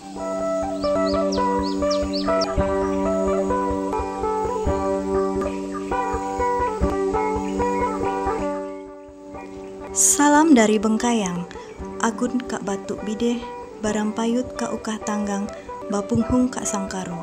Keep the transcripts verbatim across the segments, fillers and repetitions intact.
Salam dari Bengkayang, Agun Kak Batuk Bideh, Barang Payut Kak Ukah Tanggang, Bapunghung Kak Sangkaro.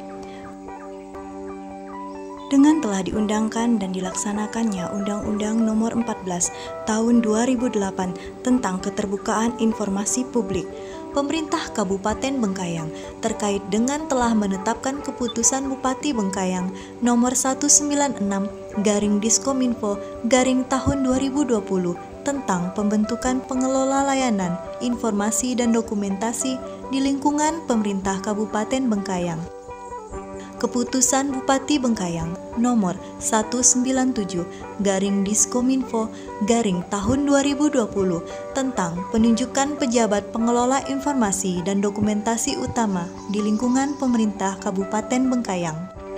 Dengan telah diundangkan dan dilaksanakannya Undang-Undang Nomor empat belas Tahun dua ribu delapan tentang Keterbukaan Informasi Publik, Pemerintah Kabupaten Bengkayang terkait dengan telah menetapkan keputusan Bupati Bengkayang Nomor seratus sembilan puluh enam garing Diskominfo garing tahun dua ribu dua puluh tentang pembentukan pengelola layanan, informasi dan dokumentasi di lingkungan pemerintah Kabupaten Bengkayang. Keputusan Bupati Bengkayang nomor seratus sembilan puluh tujuh garing Diskominfo garing tahun dua ribu dua puluh tentang penunjukan pejabat pengelola informasi dan dokumentasi utama di lingkungan pemerintah Kabupaten Bengkayang.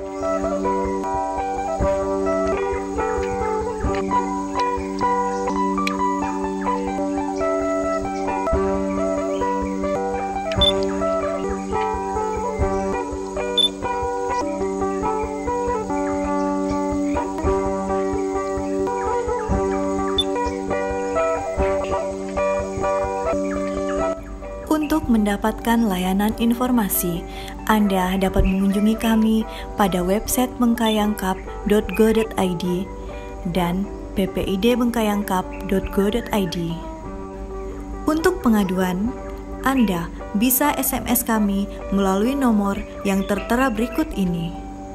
Untuk mendapatkan layanan informasi, Anda dapat mengunjungi kami pada website bengkayangkap dot go dot i d dan p p i d bengkayangkap dot go dot i d. Untuk pengaduan, Anda bisa S M S kami melalui nomor yang tertera berikut ini,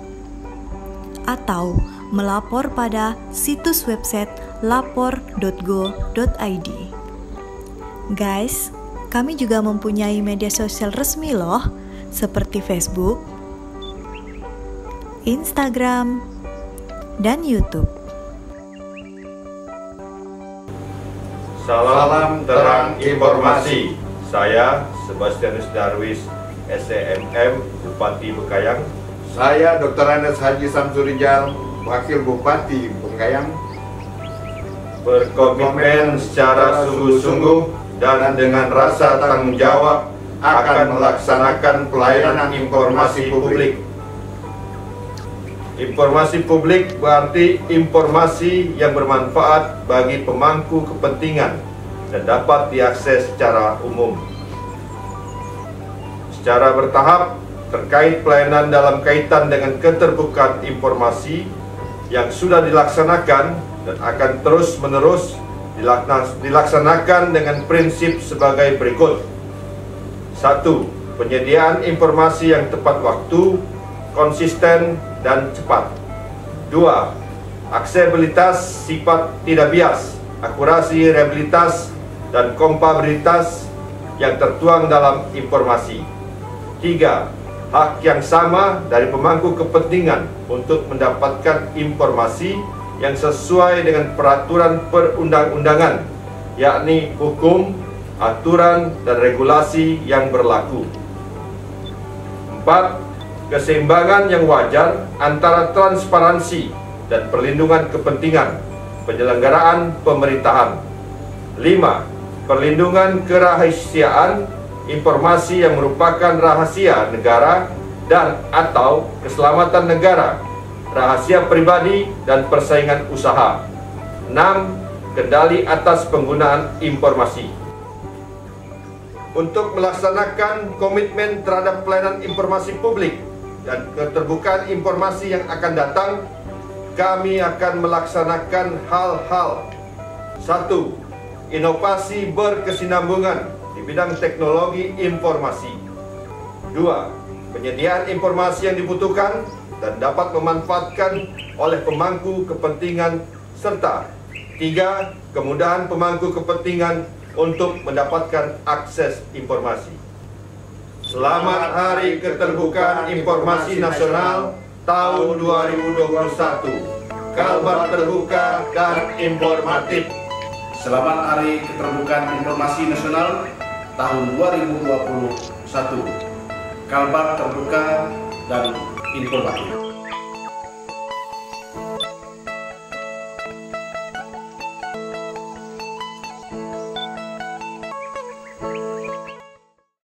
atau melapor pada situs website lapor dot go dot i d. Guys, kami juga mempunyai media sosial resmi loh, seperti Facebook, Instagram, dan YouTube. Salam terang informasi. Saya Sebastianus Darwis, S E M M, Bupati Bengkayang. Saya Doktor Andes Haji Samsurijal, Wakil Bupati Bengkayang. Berkomitmen secara sungguh-sungguh dan dengan rasa tanggung jawab akan melaksanakan pelayanan informasi publik. Informasi publik berarti informasi yang bermanfaat bagi pemangku kepentingan dan dapat diakses secara umum. Secara bertahap terkait pelayanan dalam kaitan dengan keterbukaan informasi yang sudah dilaksanakan dan akan terus-menerus dilaksanakan dengan prinsip sebagai berikut. Satu. Penyediaan informasi yang tepat waktu, konsisten, dan cepat. Dua. Aksesibilitas sifat tidak bias, akurasi, reliabilitas, dan kompabilitas yang tertuang dalam informasi. Tiga. Hak yang sama dari pemangku kepentingan untuk mendapatkan informasi yang sesuai dengan peraturan perundang-undangan, yakni hukum, aturan, dan regulasi yang berlaku. Empat. Keseimbangan yang wajar antara transparansi dan perlindungan kepentingan penyelenggaraan pemerintahan. Lima. Perlindungan kerahasiaan informasi yang merupakan rahasia negara dan atau keselamatan negara, rahasia pribadi, dan persaingan usaha. Enam. Kendali atas penggunaan informasi. Untuk melaksanakan komitmen terhadap pelayanan informasi publik dan keterbukaan informasi yang akan datang, kami akan melaksanakan hal-hal. Satu. Inovasi berkesinambungan di bidang teknologi informasi. Dua. Penyediaan informasi yang dibutuhkan dan dapat memanfaatkan oleh pemangku kepentingan, serta tiga. Kemudahan pemangku kepentingan untuk mendapatkan akses informasi. Selamat Hari Keterbukaan Informasi Nasional tahun dua ribu dua puluh satu. Kalbar terbuka dan informatif. Selamat Hari Keterbukaan Informasi Nasional tahun dua ribu dua puluh satu. Kalbar terbuka dan informatif.